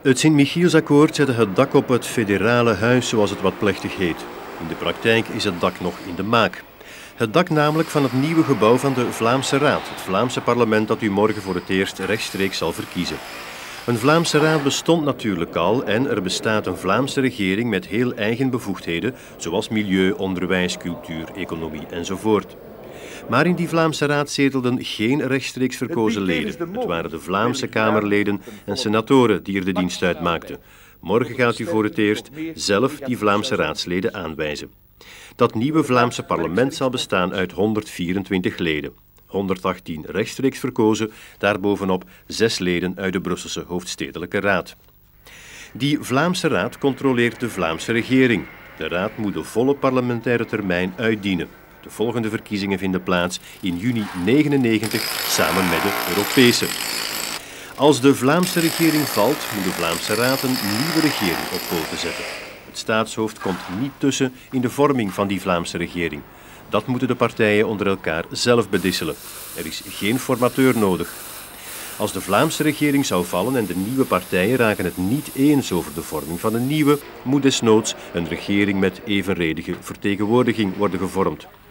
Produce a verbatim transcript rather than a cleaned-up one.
Het Sint-Michielsakkoord zette het dak op het federale huis, zoals het wat plechtig heet. In de praktijk is het dak nog in de maak. Het dak namelijk van het nieuwe gebouw van de Vlaamse Raad, het Vlaamse parlement dat u morgen voor het eerst rechtstreeks zal verkiezen. Een Vlaamse Raad bestond natuurlijk al en er bestaat een Vlaamse regering met heel eigen bevoegdheden, zoals milieu, onderwijs, cultuur, economie enzovoort. Maar in die Vlaamse Raad zetelden geen rechtstreeks verkozen leden. Het waren de Vlaamse Kamerleden en senatoren die er de dienst uitmaakten. Morgen gaat u voor het eerst zelf die Vlaamse raadsleden aanwijzen. Dat nieuwe Vlaamse parlement zal bestaan uit honderdvierentwintig leden. honderdachttien rechtstreeks verkozen, daarbovenop zes leden uit de Brusselse Hoofdstedelijke Raad. Die Vlaamse Raad controleert de Vlaamse regering. De Raad moet de volle parlementaire termijn uitdienen. De volgende verkiezingen vinden plaats in juni negenennegentig samen met de Europese. Als de Vlaamse regering valt, moet de Vlaamse Raad een nieuwe regering op poten zetten. Het staatshoofd komt niet tussen in de vorming van die Vlaamse regering. Dat moeten de partijen onder elkaar zelf bedisselen. Er is geen formateur nodig. Als de Vlaamse regering zou vallen en de nieuwe partijen raken het niet eens over de vorming van een nieuwe, moet desnoods een regering met evenredige vertegenwoordiging worden gevormd.